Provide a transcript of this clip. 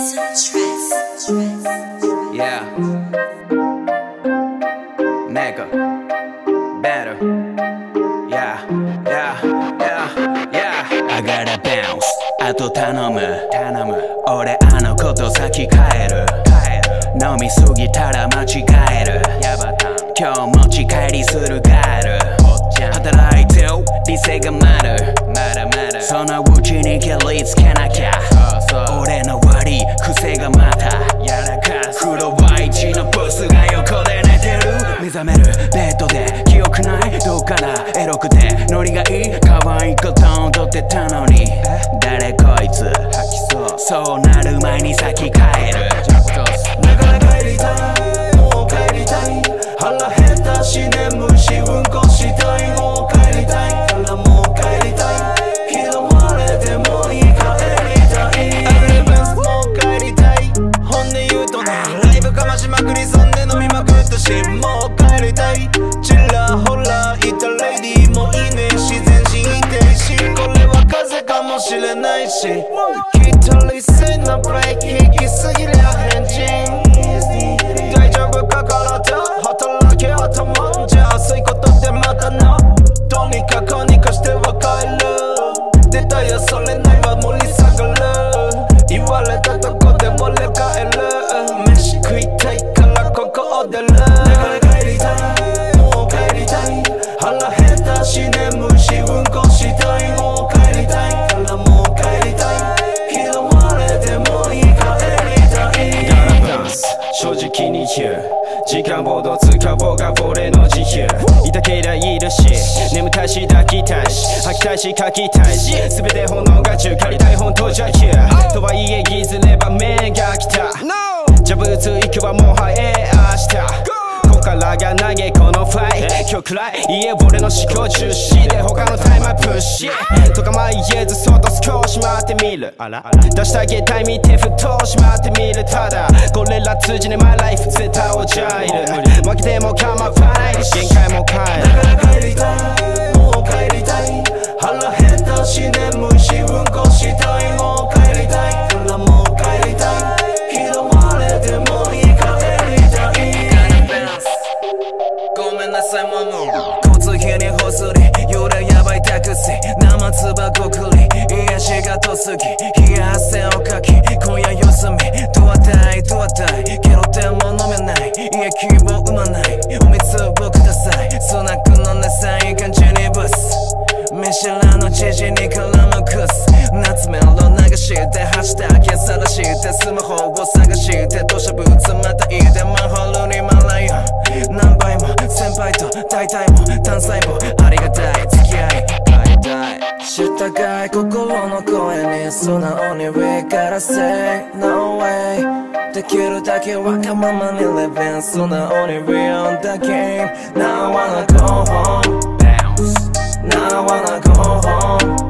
Yeah. Nigga. Better. Yeah. Yeah. Yeah. Yeah. I gotta bounce. あと頼む。俺あのこと先帰る。飲みすぎたら間違える。今日持ち帰りするガール。働いてよ理性がマる。そのうちに蹴りつけなきゃ。俺の悪い癖がまたやらかす。黒ワイチのボスが横で寝てる。目覚めるベッドで記憶ないどっからエロくてノリがいい可愛いこと踊ってたのに誰こいつそうなる前に先帰る。 だから帰りたいもう帰りたい腹減ったし眠いしうんこしたいもう帰りたいからもう帰りたい拾われてもいい帰りたいもう帰りたい本音言うとねライブかましまくりそんで飲みまくったしもう帰りたいちらほらいたレディーもいいね自然心否定しこれは風邪かもしれないしきっと理性のブレーキ引きすぎりゃ変人大丈夫か体働け頭じゃあそういうことでまたなとにかく何かしては帰る出たよそれないわ盛り下がる言われたとこで俺帰る飯食いたいからここを出るだから帰りたいもう帰りたい腹減ったし眠いしうんこしたいもう帰りたいからもう帰りたい拾われてもいい帰りたい正直に言う時間ほど使おうが俺の自由いたけりゃいるし眠たいし抱きたいし吐きたいし書きたいし全て炎が中借りたい本当じゃ言うとはいえいずれ場面が来たじゃぶついくはもはや明日ここからが投げこのファイ今日くらいいえ俺の思考重視で他のタイムはプッシュとかまあ言えずそっと少し待ってみる出してあげたい見てふとしまってみるただこれら通じねマイライフ絶対落ちゃいる負けても構わない限界も帰るだから帰りたいもう帰りたい腹減ったし眠いしうんこしたいもう帰りたいからもう帰りたい拾われてもいい帰りたいごめんなさいママ交通費にほすり夜やばいタクシー生唾ごくり癒しが遠すぎ冷や汗をかき今夜休みどわたいケロテンも飲めない家希望生まないお水をくださいスナックの値さいい感じにブス見知らぬ知事に絡むクス夏メロ流して走って明けさらしてスマホを探して土砂物またいでマンホールにマライオン何倍も先輩と大体も単細胞ありがたい付き合い帰りたい従い心の声に素直に上から Say no way できるだけわがままに Living 素直に Beyond the game Now I wanna go home Now I wanna go home